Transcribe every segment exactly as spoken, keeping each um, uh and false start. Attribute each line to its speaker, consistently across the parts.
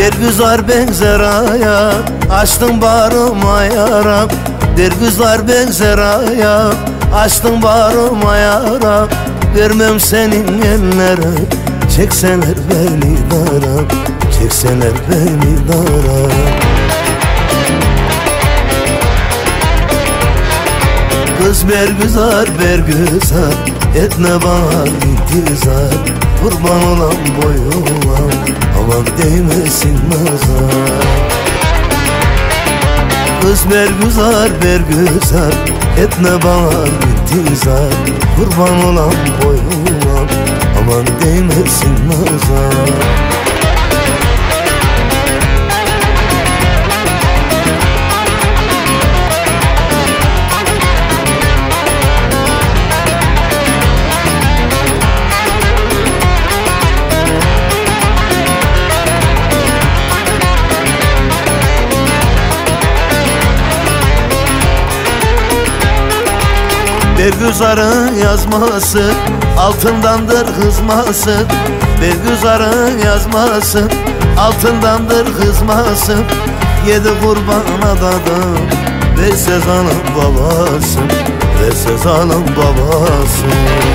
Speaker 1: Bir güzar benzer aya, açtın bağrıma yaram. Bir güzar benzer aya, açtın bağrıma yaram. Vermem senin ellere, çekseler beni dara, çekseler beni dara. Kız ber güzar, ber güzar, etme bana intizar. Kurban olan boyuma, aman değmesin nazar. Kız ber güzar, ber güzar, etme bana intizar. Kurban olan boyuma, aman değmesin nazar. Bergüzar'ın yazması altındandır hızması. Bergüzar'ın yazması altındandır hızması. Yedi kurban adadım ve Sezan'ın babası, ve Sezan'ın babası.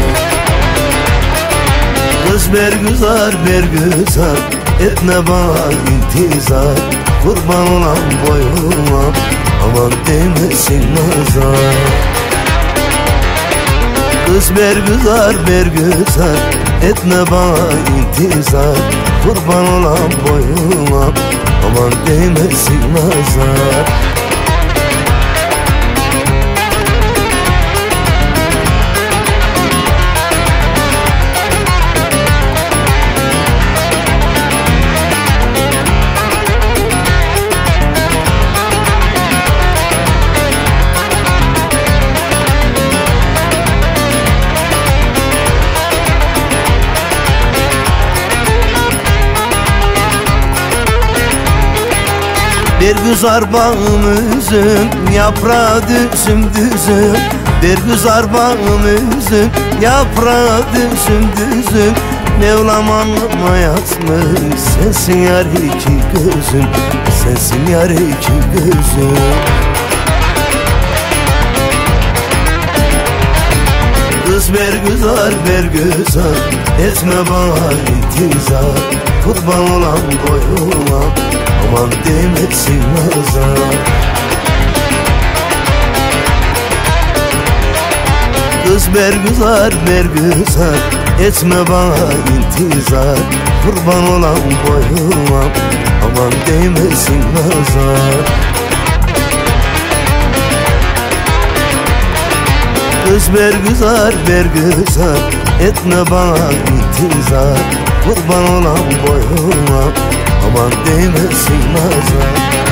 Speaker 1: Kız Bergüzar, Bergüzar, etme bana intizar. Kurban olan boyuma, aman değmesin nazar. Kız bergüzar, bergüzar, etme bana intizar. Kurban olan boyuma, aman değmesin nazar. Bergüzar bağım üzüm, yaprağı düzüm düzüm. Bergüzar bağım üzüm, yaprağı düzüm düzüm. Mevlam alnıma yazmış, sensin yar iki gözüm, sensin yar iki gözüm. Kız bergüzar, bergüzar, etme bana intizar. Kurban olan boyuma, aman değmesin nazar. Kız bergüzar, bergüzar, etme bana intizar. Kurban olan boyuma, aman değmesin nazar. Kız bergüzar, bergüzar, etme bana intizar. Kurban olan boyuma, aman değmesin nazar.